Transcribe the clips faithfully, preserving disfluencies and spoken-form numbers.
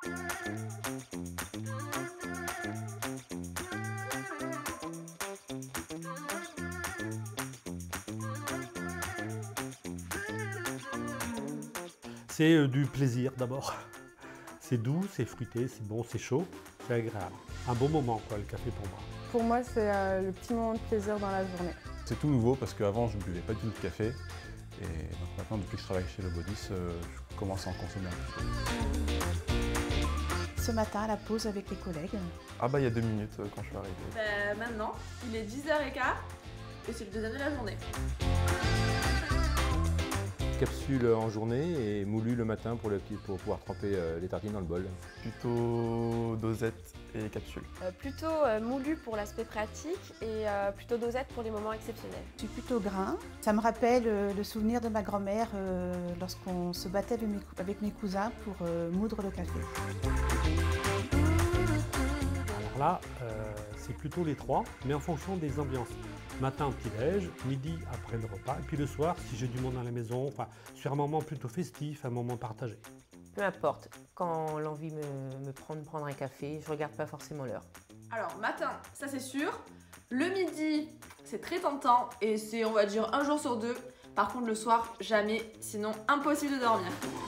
C'est euh, du plaisir d'abord. C'est doux, c'est fruité, c'est bon, c'est chaud, c'est agréable. Un bon moment quoi, le café pour moi. Pour moi, c'est euh, le petit moment de plaisir dans la journée. C'est tout nouveau parce qu'avant je ne buvais pas du tout de café. Et donc maintenant, depuis que je travaille chez Lobodis, euh, je commence à en consommer un petit peu. Ce matin, à la pause avec les collègues. Ah bah il y a deux minutes euh, quand je suis arrivé. Bah, maintenant, il est dix heures quinze et c'est le deuxième de la journée. Capsule en journée et moulu le matin pour, le, pour pouvoir tremper euh, les tartines dans le bol. Plutôt dosette et capsule. Euh, plutôt euh, moulu pour l'aspect pratique et euh, plutôt dosette pour les moments exceptionnels. Je suis plutôt grain. Ça me rappelle euh, le souvenir de ma grand-mère euh, lorsqu'on se battait avec mes, avec mes cousins pour euh, moudre le café. Alors là, euh, c'est plutôt les trois, mais en fonction des ambiances. Matin au petit-déj, midi après le repas, et puis le soir, si j'ai du monde à la maison, enfin, sur un moment plutôt festif, un moment partagé. Peu importe, quand l'envie me, me prend de prendre un café, je regarde pas forcément l'heure. Alors, matin, ça c'est sûr. Le midi, c'est très tentant et c'est, on va dire, un jour sur deux. Par contre, le soir, jamais, sinon impossible de dormir.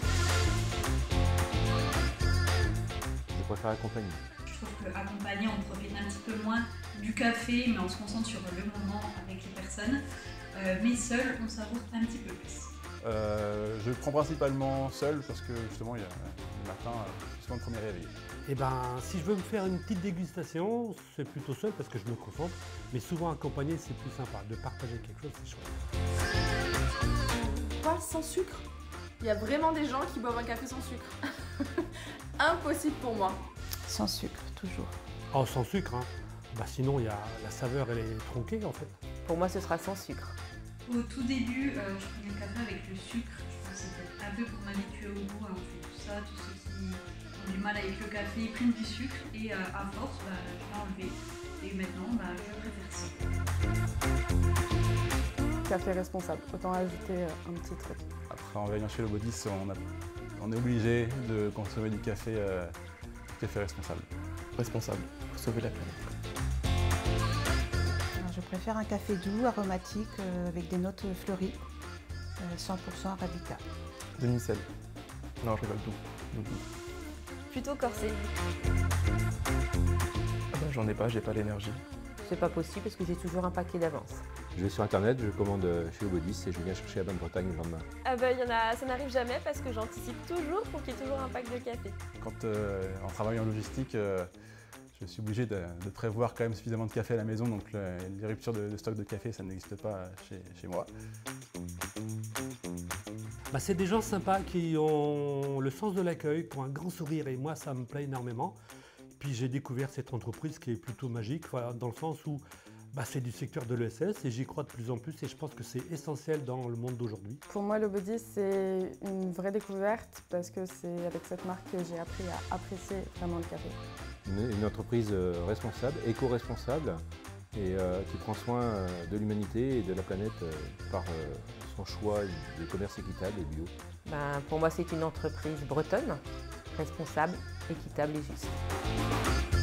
Je préfère accompagner. Je trouve qu'accompagner, on profite un petit peu moins du café, mais on se concentre sur le moment avec les personnes. Euh, mais seul, on savoure un petit peu plus. Euh, je le prends principalement seul parce que justement, il y a, le matin, je suis souvent le premier réveillé. Et ben, si je veux me faire une petite dégustation, c'est plutôt seul parce que je me concentre, mais souvent accompagné, c'est plus sympa. De partager quelque chose, c'est chouette. Quoi, sans sucre? Il y a vraiment des gens qui boivent un café sans sucre. Impossible pour moi. Sans sucre, toujours. Oh, sans sucre, hein. Bah, sinon, il y a, la saveur, elle est tronquée en fait. Pour moi, ce sera sans sucre. Au tout début, euh, je prenais le café avec le sucre. Je pense que c'est peut-être un peu pour m'habituer au goût. Hein. On fait tout ça, tous ceux qui ont du mal avec le café, ils prennent du sucre et euh, à force, bah, je l'ai enlevé. Et maintenant, bah, je préfère ça. Café responsable, autant ajouter un petit truc. Après, en venant chez Lobodis, on, a, on est obligé de consommer du café, euh, café responsable. Responsable, pour sauver la planète. Alors, je préfère un café doux, aromatique, euh, avec des notes fleuries, euh, cent pour cent arabica. Demi-sel. Non, je rigole, tout. tout. Plutôt corsé. Ah bah, j'en ai pas, j'ai pas l'énergie. C'est pas possible parce que j'ai toujours un paquet d'avance. Je vais sur internet, je commande chez Lobodis et je viens chercher à Bonne-Bretagne le lendemain. Ah bah, y en a, ça n'arrive jamais parce que j'anticipe toujours pour qu'il y ait toujours un pack de café. Quand euh, on travaille en logistique, euh, je suis obligé de, de prévoir quand même suffisamment de café à la maison, donc le, les ruptures de, de stock de café, ça n'existe pas chez, chez moi. Bah, c'est des gens sympas qui ont le sens de l'accueil, qui ont un grand sourire et moi ça me plaît énormément. Puis j'ai découvert cette entreprise qui est plutôt magique, voilà, dans le sens où bah, c'est du secteur de l'E S S et j'y crois de plus en plus et je pense que c'est essentiel dans le monde d'aujourd'hui. Pour moi, Lobodis, c'est une vraie découverte parce que c'est avec cette marque que j'ai appris à apprécier vraiment le café. Une, une entreprise responsable, éco-responsable et euh, qui prend soin euh, de l'humanité et de la planète euh, par euh, son choix de commerce équitable et bio. Ben, pour moi, c'est une entreprise bretonne, responsable, équitable et juste.